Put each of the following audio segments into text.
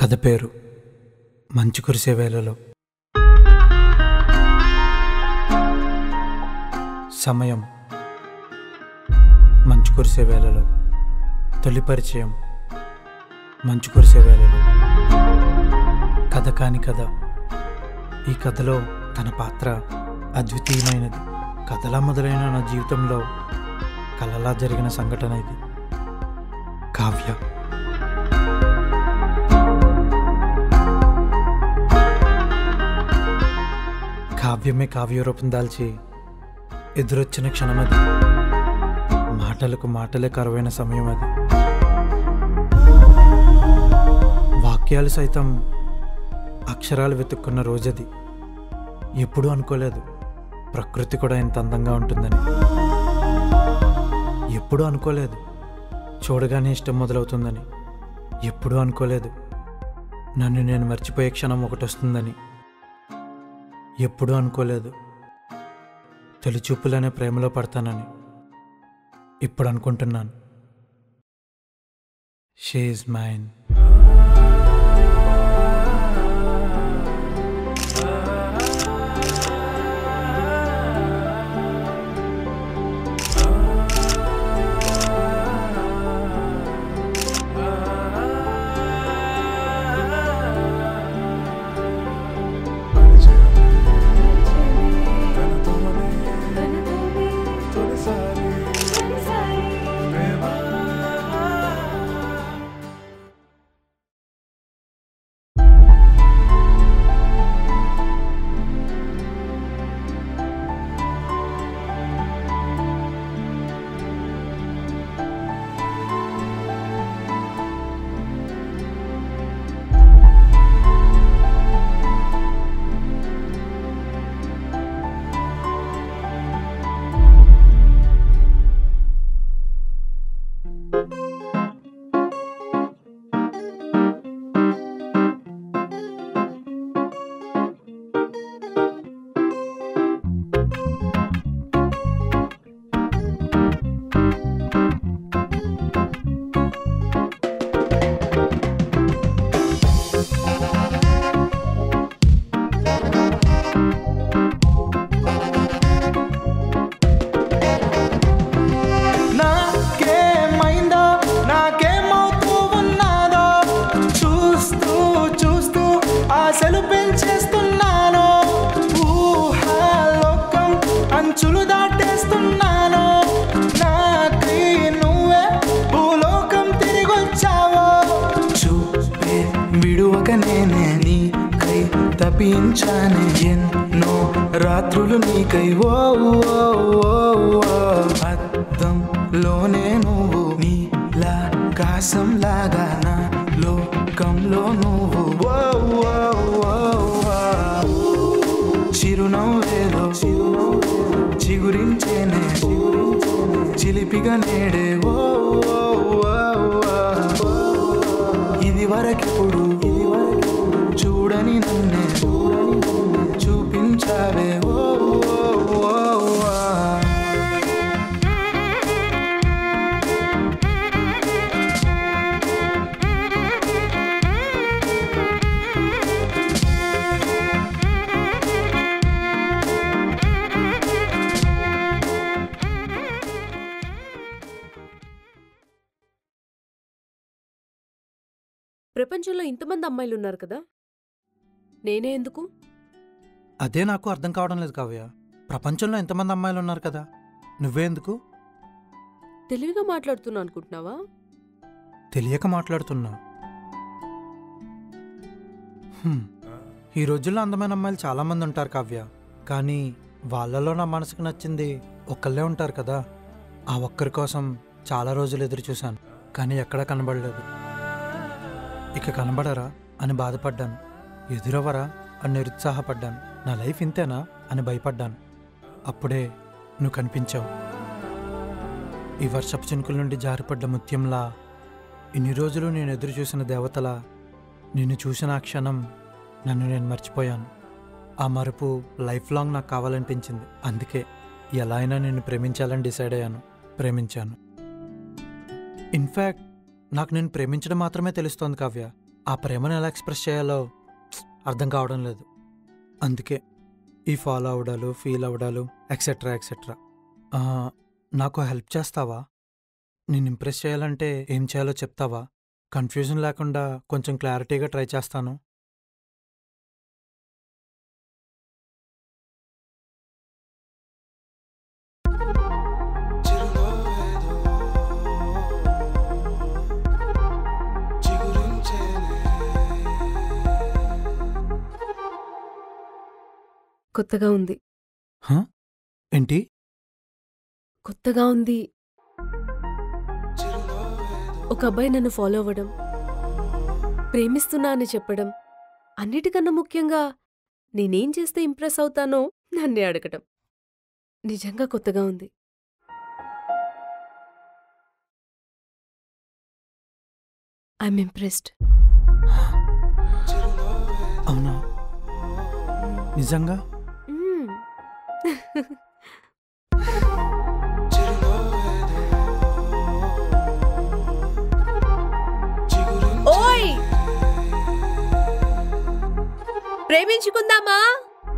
కథ పేరు మంచు కురిసే వేళలో. సమయం మంచు కురిసే వేళలో. తొలి పరిచయం మంచు కురిసే వేళలో. కథ కాని కథ. ఈ కథలో తన పాత్ర అద్వితీయమైనది. కథలా మొదలైన నా జీవితంలో కలలా జరిగిన సంఘటన ఇది. కావ్య. కావ్యమే కావ్యరూపం దాల్చి ఎదురొచ్చిన క్షణమది. మాటలకు మాటలే కరువైన సమయం అది. వాక్యాలు సైతం అక్షరాలు వెతుక్కున్న రోజది. ఎప్పుడూ అనుకోలేదు ప్రకృతి కూడా ఇంత అందంగా ఉంటుందని. ఎప్పుడూ అనుకోలేదు చూడగానే ఇష్టం మొదలవుతుందని. ఎప్పుడూ అనుకోలేదు నన్ను నేను మర్చిపోయే క్షణం ఒకటి వస్తుందని. ఎప్పుడూ అనుకోలేదు తొలిచూపులనే ప్రేమలో పడతానని. ఇప్పుడు అనుకుంటున్నాను. She is mine. తప్పించానే ఎన్నో రాత్రులు నీకై. ఓ అద్దంలోనే నువ్వు నీలాకాశంలాగా నా లోకంలో నువ్వు. చిరునవ్వేదో చిగురించేనే చిలిపిగా నేడే. ఇది వరకిప్పుడు చూడని నన్నే చూపించావే. ప్రపంచంలో ఇంతమంది అమ్మాయిలు ఉన్నారు కదా, నేనే ఎందుకు? అదే నాకు అర్థం కావడం లేదు కావ్య. ప్రపంచంలో ఎంతమంది అమ్మాయిలు ఉన్నారు కదా, నువ్వే ఎందుకు? తెలివిగా మాట్లాడుతున్నా అనుకుంటున్నావా? తెలియక మాట్లాడుతున్నా. ఈ రోజుల్లో అందమైన అమ్మాయిలు చాలామంది ఉంటారు కావ్య. కానీ వాళ్ళలో నా మనసుకు నచ్చింది ఒక్కళ్ళే ఉంటారు కదా. ఆ ఒక్కరి కోసం చాలా రోజులు ఎదురు చూశాను, కానీ ఎక్కడా కనబడలేదు. ఇక కనబడరా అని బాధపడ్డాను. ఎదురవరా అని నిరుత్సాహపడ్డాను. నా లైఫ్ ఇంతేనా అని భయపడ్డాను. అప్పుడే నువ్వు కనిపించావు. ఈ వర్షపు చినుకుల నుండి జారిపడ్డ ముత్యంలా, ఇన్ని రోజులు నేను ఎదురు చూసిన దేవతలా నిన్ను చూసిన ఆ క్షణం నన్ను నేను మర్చిపోయాను. ఆ మరుపు లైఫ్ లాంగ్ నాకు కావాలనిపించింది. అందుకే ఎలా అయినా నిన్ను ప్రేమించాలని డిసైడ్ అయ్యాను. ప్రేమించాను. ఇన్ఫ్యాక్ట్ నాకు నేను ప్రేమించడం మాత్రమే తెలుస్తోంది కావ్య. ఆ ప్రేమను ఎలా ఎక్స్ప్రెస్ చేయాలో అర్థం కావడం లేదు. అందుకే ఈ ఫాలో అవడాలు, ఫీల్ అవడాలు, ఎక్సెట్రా ఎక్సెట్రా. నాకు హెల్ప్ చేస్తావా? నేను ఇంప్రెస్ చేయాలంటే ఏం చేయాలో చెప్తావా? కన్ఫ్యూజన్ లేకుండా కొంచెం క్లారిటీగా ట్రై చేస్తాను. కొత్తగా ఉంది. హ? ఏంటి? కొత్తగా ఉంది. ఒక అబ్బాయి నన్ను ఫాలో అవ్వడం, ప్రేమిస్తున్నా అని చెప్పడం, అన్నిటికన్నా ముఖ్యంగా నేనేం చేస్తే ఇంప్రెస్ అవుతానో నన్నే అడగటం. నిజంగా కొత్తగా ఉంది. I'm impressed. అవునా? నిజంగా? మ్మ్. ఓయ్, ప్రేమించుకుందామా?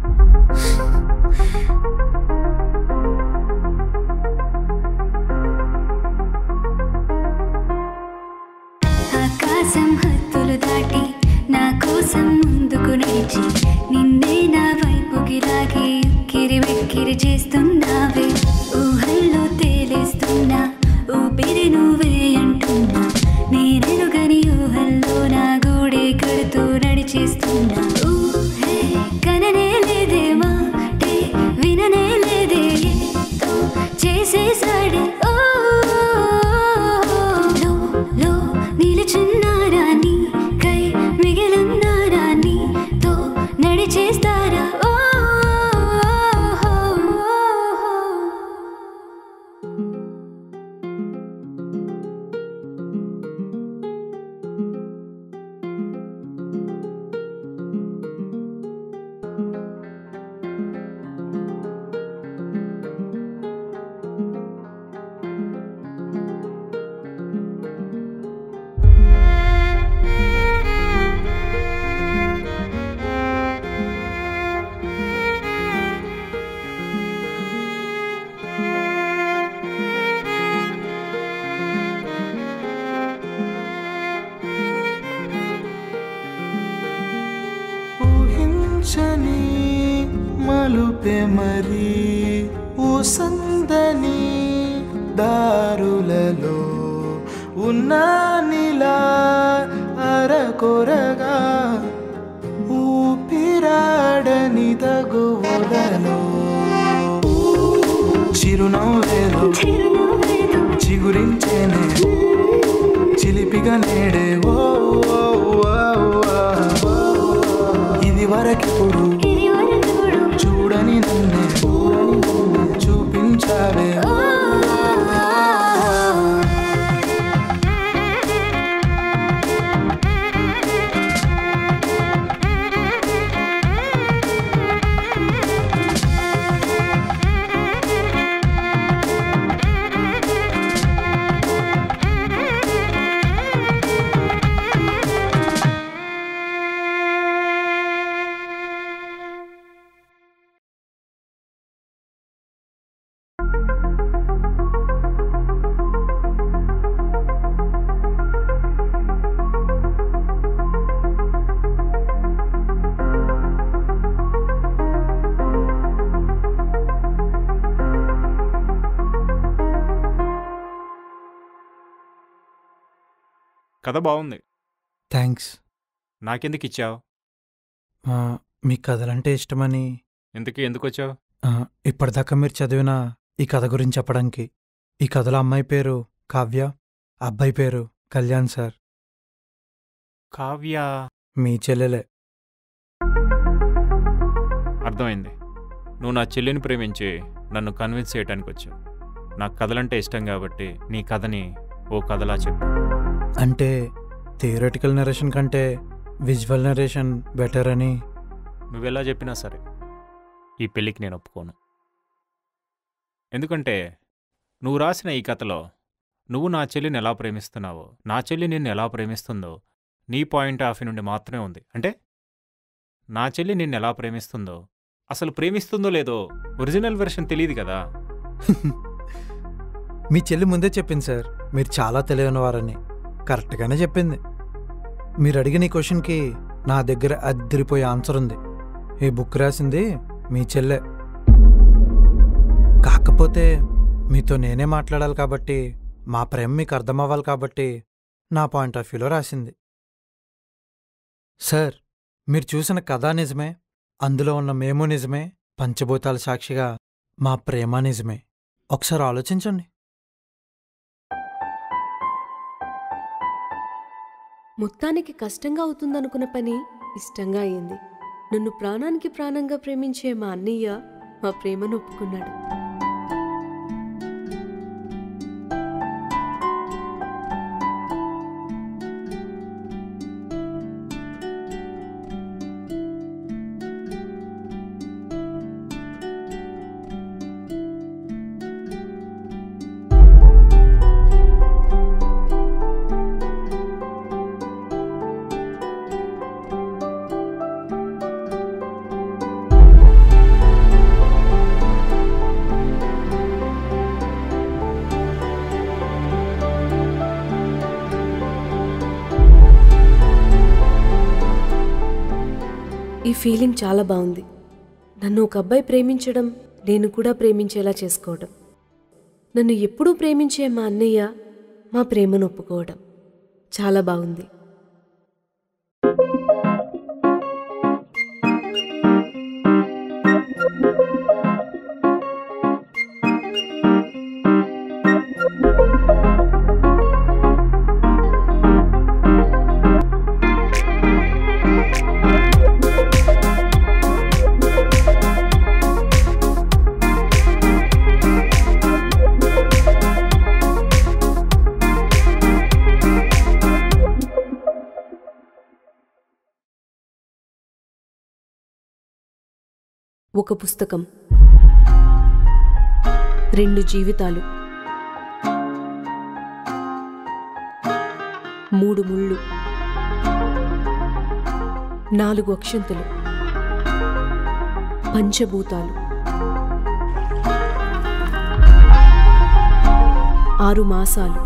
ఆకాశం హద్దులు దాటి నా కోసం ముందుకు నడిచి నిన్నే నా వైపుకి లాగి ఉక్కిరి వెక్కిరి చేస్తున్నావే. ఊహల్లో తేలేస్తున్నా ఊపిరి నువ్వే అంటున్నా. నేనెరుగని ఊహల్లో నా గూడే కడుతూ నడిచేస్తున్నా. ఊహే కననే లేదే మాటే విననే లేదే ఏదో చేసేసాడే. ఓ లో నిలుచున్నారా నీ కై మిగిలిన్నారా నీతో నడిచేస్తారా. ఓ ఊహించని మలుపే మరి ఊసందని దారులలో ఉన్నానిలా అరకొరగా ఊపిరాడని తగువలలో చిరునవ్వేదో చిగురించేనే చిలిపిగా నేడే. ఓ ఇది వరకిప్పుడు చూడని నన్నే చూపించావే. కథ బాగుంది. థ్యాంక్స్. నాకెందుకు ఇచ్చావు? మీకు కథలంటే ఇష్టమని. ఎందుకు వచ్చావు? ఇప్పటిదాకా మీరు చదివిన ఈ కథ గురించి చెప్పడానికి. ఈ కథలో అమ్మాయి పేరు కావ్య, అబ్బాయి పేరు కళ్యాణ్ సార్. కావ్య మీ చెల్లెలే. అర్థమైంది. నువ్వు నా చెల్లిని ప్రేమించి నన్ను కన్విన్స్ చేయడానికి వచ్చావు. నాకు కథలంటే ఇష్టం కాబట్టి నీ కథని ఓ కథలా చెప్పు. అంటే థియరటికల్ నరేషన్ కంటే విజువల్ నరేషన్ బెటర్ అని. నువ్వెలా చెప్పినా సరే ఈ పెళ్ళికి నేను ఒప్పుకోను. ఎందుకంటే నువ్వు రాసిన ఈ కథలో నువ్వు నా చెల్లిని ఎలా ప్రేమిస్తున్నావో, నా చెల్లి నిన్ను ఎలా ప్రేమిస్తుందో నీ పాయింట్ ఆఫ్ వ్యూ నుండి మాత్రమే ఉంది. అంటే నా చెల్లి నిన్ను ఎలా ప్రేమిస్తుందో, అసలు ప్రేమిస్తుందో లేదో ఒరిజినల్ వెర్షన్ తెలియదు కదా. మీ చెల్లి ముందే చెప్పింది సార్, మీరు చాలా తెలియనివారని. కరెక్ట్గానే చెప్పింది. మీరు అడిగిన ఈ క్వశ్చన్కి నా దగ్గర అద్దరిపోయే ఆన్సర్ ఉంది. ఈ బుక్ రాసింది మీ చెల్లె. కాకపోతే మీతో నేనే మాట్లాడాలి కాబట్టి, మా ప్రేమ మీకు అర్థమవ్వాలి కాబట్టి నా పాయింట్ ఆఫ్ వ్యూలో రాసింది. సార్, మీరు చూసిన కథ నిజమే, అందులో ఉన్న మేము నిజమే, పంచభూతాల సాక్షిగా మా ప్రేమ నిజమే. ఒకసారి ఆలోచించండి. మొత్తానికి కష్టంగా అవుతుందనుకున్న పని ఇష్టంగా అయింది. నన్ను ప్రాణానికి ప్రాణంగా ప్రేమించే మా అన్నయ్య మా ప్రేమను ఒప్పుకున్నాడు. ఈ ఫీలింగ్ చాలా బాగుంది. నన్ను ఒక అబ్బాయి ప్రేమించడం, నేను కూడా ప్రేమించేలా చేసుకోవడం, నన్ను ఎప్పుడూ ప్రేమించే మా అన్నయ్య మా ప్రేమను ఒప్పుకోవడం చాలా బాగుంది. ఒక పుస్తకం, 2 జీవితాలు, 3 ముళ్ళు, 4 అక్షంతలు, పంచభూతాలు, 6 మాసాలు,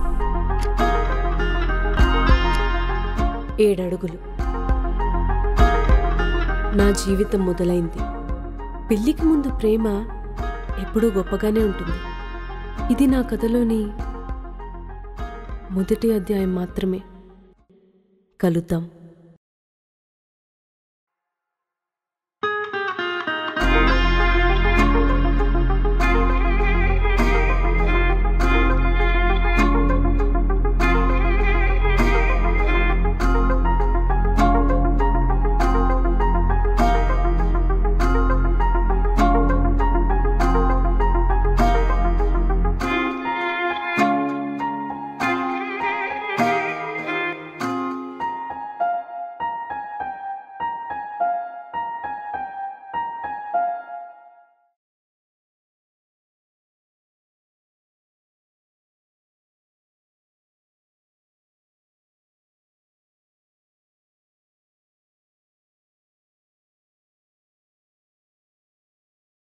7 అడుగులు. నా జీవితం మొదలైంది. పెళ్లికి ముందు ప్రేమ ఎప్పుడూ గొప్పగానే ఉంటుంది. ఇది నా కథలోని మొదటి అధ్యాయం మాత్రమే. కలుద్దాం.